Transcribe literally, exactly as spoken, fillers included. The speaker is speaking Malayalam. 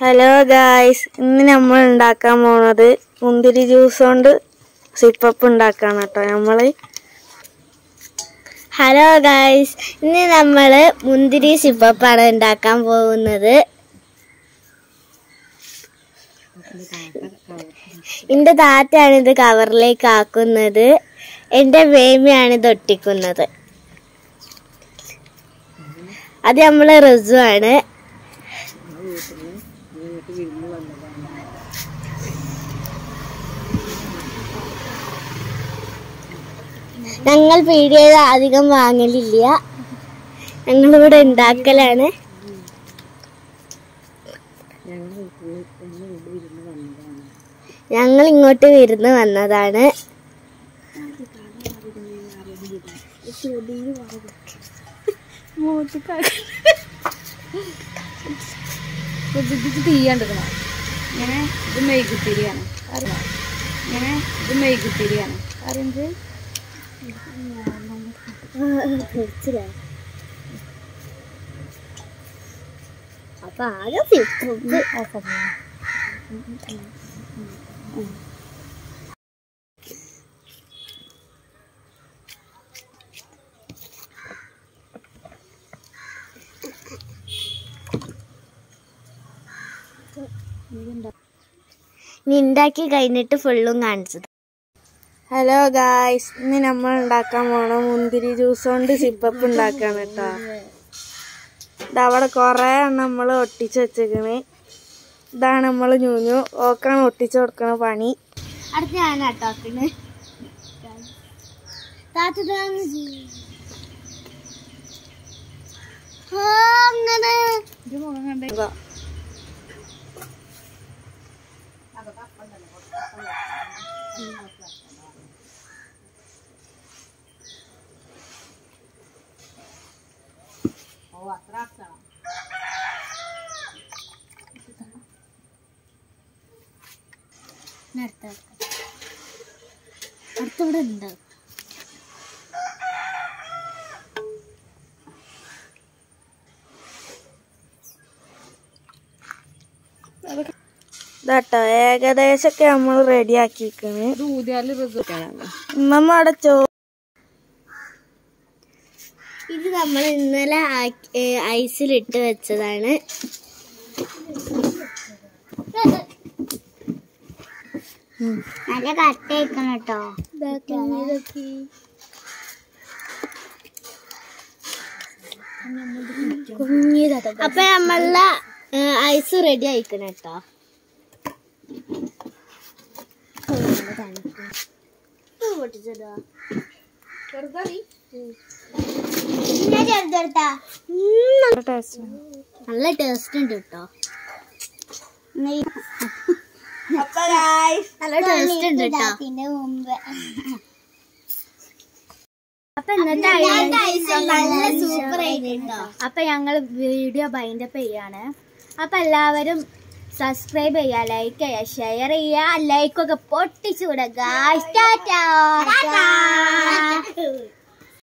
ഹലോ ഗായ്സ്, ഇന്ന് നമ്മൾ ഉണ്ടാക്കാൻ പോകുന്നത് മുന്തിരി ജ്യൂസ് കൊണ്ട് സിപ്പപ്പ് ഉണ്ടാക്കാണ് കേട്ടോ നമ്മള്. ഹലോ ഗായ്സ്, ഇന്ന് നമ്മൾ മുന്തിരി സിപ്പപ്പാണ് ഉണ്ടാക്കാൻ പോകുന്നത്. എൻ്റെ താറ്റയാണ് ഇത് കവറിലേക്ക് ആക്കുന്നത്. എൻ്റെ ബേബിയാണ് ഇത് ഒട്ടിക്കുന്നത്. അത് നമ്മളെ റിസു ആണ്. ഞങ്ങൾ പീടികയിൽ അധികം വാങ്ങലില്ല, ഞങ്ങളിവിടെ ഉണ്ടാക്കലാണ്. ഞങ്ങൾ ഇങ്ങോട്ട് വിരുന്ന് വന്നതാണ്. തീയണ്ടെടുക്കണം. ഇങ്ങനെ ഇത് മെഴുകുത്തിരിയാണ് ഇങ്ങനെ ഇത് മെഴുകുത്തിരിയാണ് അറിയത്. അപ്പൊ ആകെ സിപ്പപ്പ് നീ ഉണ്ടാക്കി കഴിഞ്ഞിട്ട് ഫുള്ളും കാണിച്ചത്. ഹലോ ഗായ്സ്, ഇന്ന് നമ്മൾ ഉണ്ടാക്കാൻ പോണ മുന്തിരി ജ്യൂസ് കൊണ്ട് സിപ്പപ്പ് ഉണ്ടാക്കാണ് കേട്ടോ. ഇതവിടെ കൊറേ എണ്ണം നമ്മൾ ഒട്ടിച്ച് വെച്ചേക്കണ്. ഇതാണ് നമ്മൾ ഞൂഞ്ഞു ഓക്കാണ് ഒട്ടിച്ചു കൊടുക്കണ പണി. അടുത്ത് ഞാൻ ആട്ടാക്കണ്. അങ്ങനെ അടുത്തവിടെ ഉണ്ട്. ഇതാട്ടോ ഏകദേശമൊക്കെ നമ്മൾ റെഡി ആക്കിക്കണ്. ഉമ്മ അടച്ചോ. ഇത് നമ്മൾ ഇന്നലെ ഐസിലിട്ട് വെച്ചതാണ്. നല്ല കട്ടയിക്കണം കേട്ടോ. അപ്പൊ നമ്മളെ ഐസ് റെഡി ആയിക്കണം കേട്ടോ. നല്ല ടേസ്റ്റ് ഉണ്ട് കേട്ടോ. നല്ല ടേസ്റ്റ് ഉണ്ട് കേട്ടോ. അപ്പൊ ഇന്നത്തെ നല്ല സൂപ്പർ ആയിട്ടോ. അപ്പൊ ഞങ്ങൾ വീഡിയോ വൈൻഡപ്പ് ചെയ്യാണ്. അപ്പൊ എല്ലാവരും സബ്സ്ക്രൈബ് ചെയ്യാ, ലൈക്ക് ചെയ്യാ, ഷെയർ ചെയ്യാ, ലൈക്കൊക്കെ പൊട്ടിച്ചുകൂടെ ഗായ്സ്. ടാറ്റാ.